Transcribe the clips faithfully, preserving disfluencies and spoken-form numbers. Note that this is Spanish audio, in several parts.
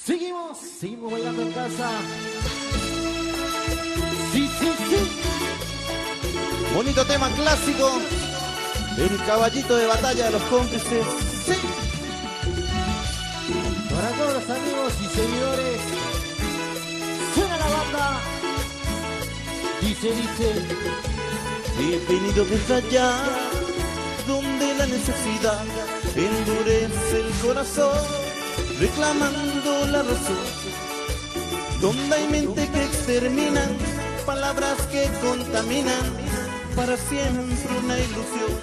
Seguimos, seguimos bailando en casa. Sí, sí, sí. Bonito tema clásico. El caballito de batalla de los cómplices. Sí. Para todos los amigos y seguidores, suena la banda. Dice, dice. He venido desde allá, donde la necesidad endurece el corazón, reclamando la razón. Donde hay mente que exterminan, palabras que contaminan, para siempre una ilusión.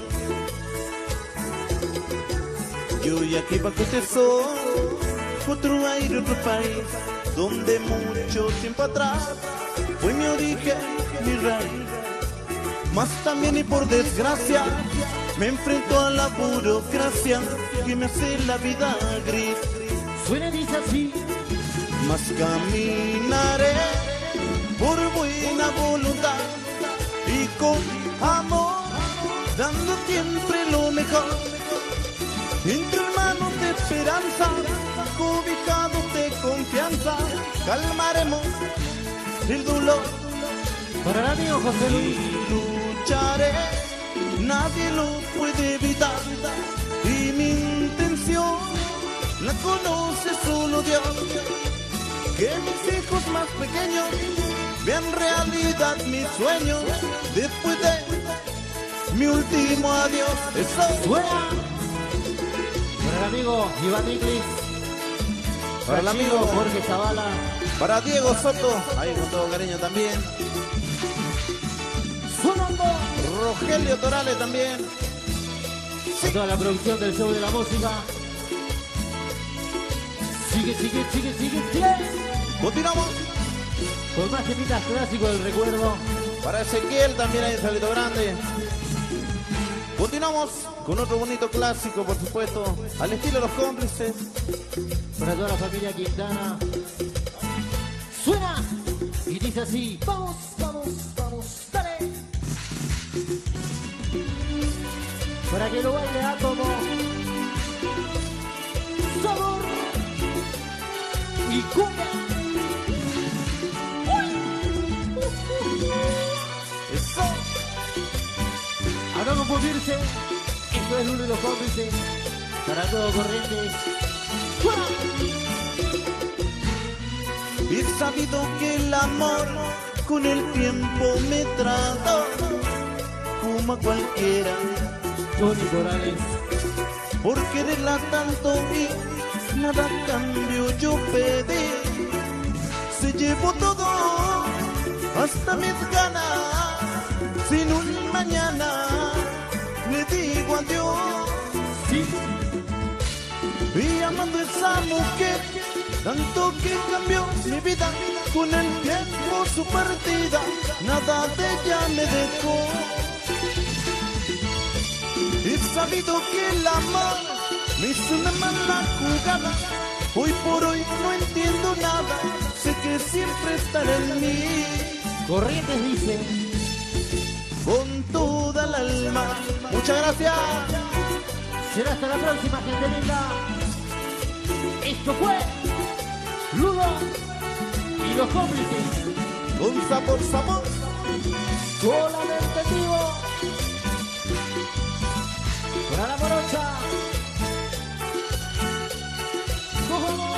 Yo y aquí bajo este sol, otro aire, otro país, donde mucho tiempo atrás fue mi origen, mi raíz. Mas también y por desgracia me enfrento a la burocracia que me hace la vida gris. Suena y dice así. Mas caminaré por buena voluntad y con amor, dando siempre lo mejor. Entre hermanos de esperanza, cobijados de confianza, calmaremos el dolor. Para el amigo José Luis. Lucharé, nadie lo puede evitar, y mi intención la conoce solo Dios. Que mis hijos más pequeños vean realidad mis sueños después de mi último adiós. Eso Suena. Para el amigo Iván Inglis. para el amigo Jorge Zavala. para Diego Soto, ahí con todo cariño también. Sonando. Rogelio Torales también. Con toda la producción del show de la música. Sigue, sigue, sigue, sigue, sigue. Continuamos. Con más temitas clásicos del recuerdo. Para Ezequiel también hay un saludo grande. Continuamos con otro bonito clásico, por supuesto, al estilo de los cómplices. Para toda la familia Quintana. Suena y dice así. Vamos, vamos, vamos, dale. Para que lo baile a como sabor y cumbia. Eso. A no confundirse, esto es uno de los cómplices. Para todo Corrientes. ¡Fuera! He sabido que el amor con el tiempo me trató como a cualquiera, Tony Morales. por quererla tanto y nada a cambio yo pedí. Se llevó todo, hasta mis ganas, sin un mañana le digo adiós. Sí. Y amando esa mujer, tanto que cambió mi vida, con el tiempo su partida, nada de ella me dejó. He sabido que el amor me hizo una mala jugada, hoy por hoy no entiendo nada, sé que siempre estará en mí. Corrientes dice. Con toda el alma, muchas gracias. Será hasta la próxima, gente linda. Esto fue Ludo y los cómplices. Con sabor, sabor. Solamente vivo. Para la morocha. ¡Vamos!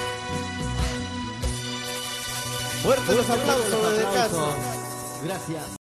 Fuerte los aplausos desde casa. Gracias.